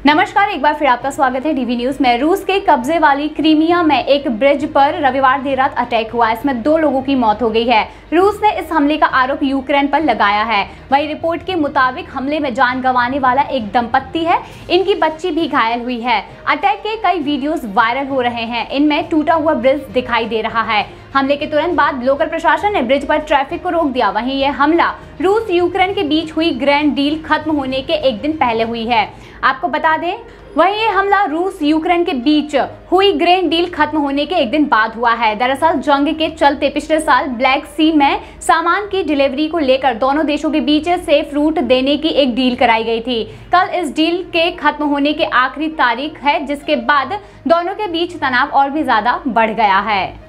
नमस्कार, एक बार फिर आपका स्वागत है डीवी न्यूज में। रूस के कब्जे वाली क्रीमिया में एक ब्रिज पर रविवार देर रात अटैक हुआ। इसमें 2 लोगों की मौत हो गई है। रूस ने इस हमले का आरोप यूक्रेन पर लगाया है। वही रिपोर्ट के मुताबिक हमले में जान गंवाने वाला एक दंपत्ति है। इनकी बच्ची भी घायल हुई है। अटैक के कई वीडियोस वायरल हो रहे हैं। इनमें टूटा हुआ ब्रिज दिखाई दे रहा है। हमले के तुरंत बाद लोकल प्रशासन ने ब्रिज पर ट्रैफिक को रोक दिया। वहीं यह हमला रूस यूक्रेन के बीच हुई ग्रैंड डील खत्म होने के एक दिन पहले हुई है। आपको बता दें, वहीं ये हमला रूस यूक्रेन के बीच हुई ग्रेन डील खत्म होने के एक दिन बाद हुआ है। दरअसल जंग के चलते पिछले साल ब्लैक सी में सामान की डिलीवरी को लेकर दोनों देशों के बीच सेफ रूट देने की एक डील कराई गई थी। कल इस डील के खत्म होने की आखिरी तारीख है, जिसके बाद दोनों के बीच तनाव और भी ज्यादा बढ़ गया है।